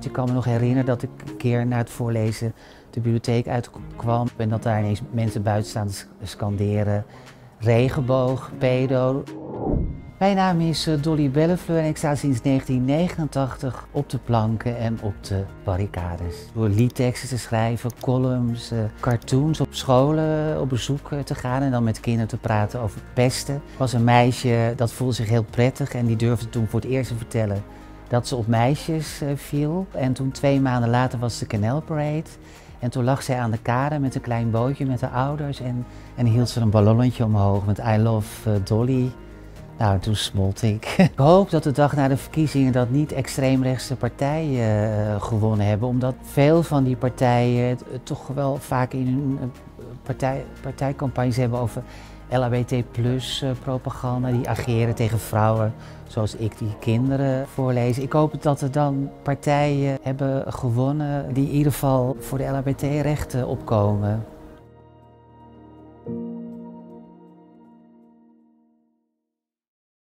Ik kan me nog herinneren dat ik een keer na het voorlezen de bibliotheek uitkwam en dat daar ineens mensen buiten staan te scanderen: regenboog, pedo. Mijn naam is Dolly Bellefleur en ik sta sinds 1989 op de planken en op de barricades. Door liedteksten te schrijven, columns, cartoons, op scholen op bezoek te gaan en dan met kinderen te praten over pesten. Er was een meisje dat voelde zich heel prettig en die durfde toen voor het eerst te vertellen dat ze op meisjes viel. En toen 2 maanden later was de Canal Parade. En toen lag zij aan de kade met een klein bootje met haar ouders en hield ze een ballonnetje omhoog met I love Dolly. Nou, toen smolt ik. Ik hoop dat de dag na de verkiezingen dat niet extreemrechtse partijen gewonnen hebben, omdat veel van die partijen toch wel vaak in hun partijcampagnes hebben over LHBT+ propaganda, die ageren tegen vrouwen zoals ik die kinderen voorlezen. Ik hoop dat er dan partijen hebben gewonnen die in ieder geval voor de LHBT-rechten opkomen.